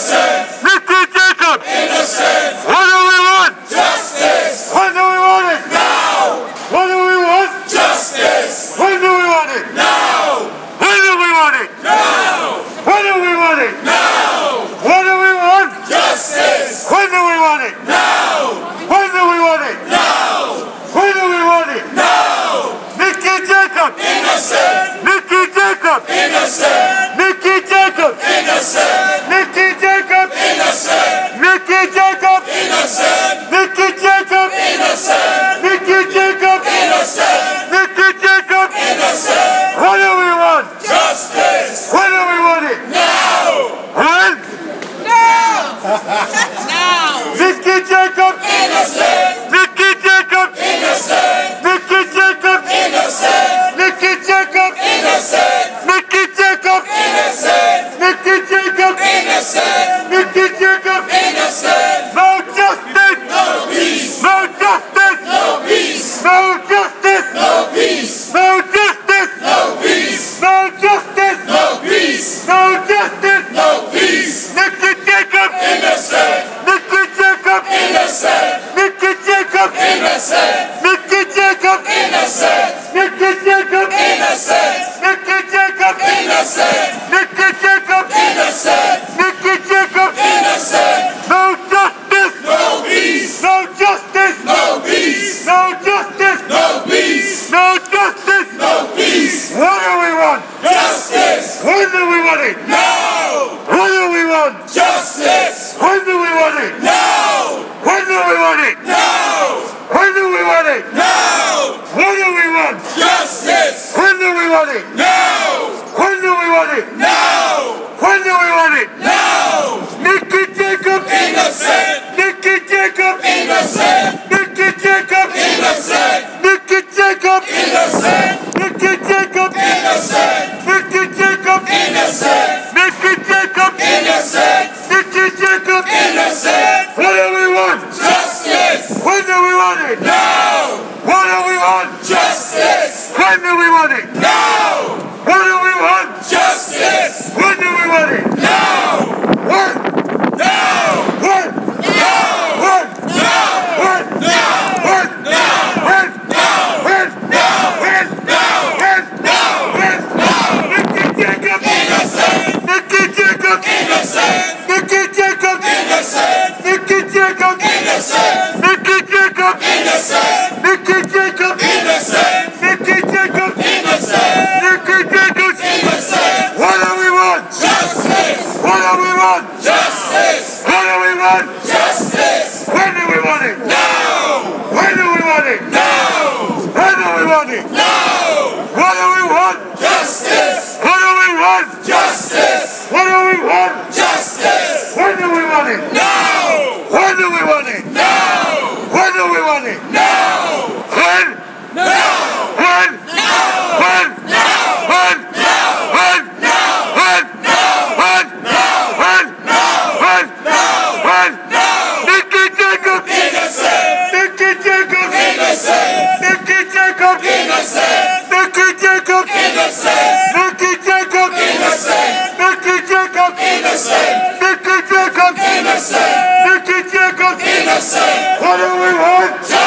Innocent! Nicky Jacob! Innocent! What do we want? Justice! When do we want it? Now! What do we want? Justice! When do we want it? Now! When do we want it? Now! When do we want it? Now! What do we want? Justice! When do we want it? Now! When do we want it? Now! When do we want it? Now! Nicky Jacob! Innocent! Nicky Jacob! Innocent! Nicky Jacob! Innocent! Nicky Jacob! Innocent! Nicky Jacob! Innocent! Nicky Jacob! Innocent! Nicky Jacob! Innocent! Nicky Jacob! Innocent! What do we want? Justice! When do we want it? Now! When? Now! Nicky Jacob! Innocent! Nicky Jacob! Innocent! Nicky Jacob! Innocent! Nicky Jacob! Innocent! Nicky Jacob! Innocent! Nicky Jacob! Innocent! Nicky Jacob! Innocent! No justice! No peace! No justice! No peace! No justice! No peace! No justice! No peace! No justice! No peace! No justice! No peace! Nicky Jacob! Innocent! Nicky Jacob! Innocent! Nicky Jacob! Innocent! Nicky Jacob! Innocent! Nicky Jacob! Innocent! Nicky Jacob! Innocent! Nicky Jacob! Innocent! Nicky Jacob! Innocent! No justice! No peace! No justice! No peace! No justice! No peace! No justice! No peace! What do we want? Justice! When do we want it? Now! What do we want? Justice! When do we want it? Now! When do we want it? Now! When do we want it? Now! What do we want? Justice! When do we want it? Now! When do we want it? Now! When do we want it? Now! Nicky Jacob! Innocent! Nicky Jacob! Innocent! Nicky Jacob! Innocent! Nicky Jacob! Innocent! Nicky Jacob! Innocent! Nicky Jacob! Innocent! Nicky Jacob! Innocent! Nicky Jacob! Innocent! What do we want? Justice! When do we want it? Now! What do we want? Justice! When do we want it? Now! What do we want? Justice! When do we want it? Now! When? Now! When? Now! When? Now! When? Now! When? Now! When? Now! When? Now! When? Now! When? Now! When? Now! Nicky Jacob! Innocent! Nicky Jacob! Innocent! Nicky Jacob! Innocent! Nicky Jacob! Innocent! Nicky Jacob! Innocent! Nicky Jacob! Innocent! Nicky Jacob! Innocent! Nicky Jacob! Innocent! What do we want? Justice! What do we want? Justice! What do we want? Justice! When do we want it? Now! When do we want it? Now! When do we want it? Now! What do we want? Justice! What do we want? Justice! What do we want? Justice! When do we want it? Now! When do we want it? Now! When do we want it? Now! When? Now! When? Now! When? Now! When? Now! When? Now! When? Now! When? Now! When? Now! When? Now! When? Now! Nicky Jacob! Innocent! Nicky Jacob! Innocent! Nicky Jacob! Innocent! Nicky Jacob! Innocent! Nicky Jacob! Innocent! Nicky Jacob! Innocent! Nicky Jacob! Innocent! Nicky Jacob! Innocent! What do we want?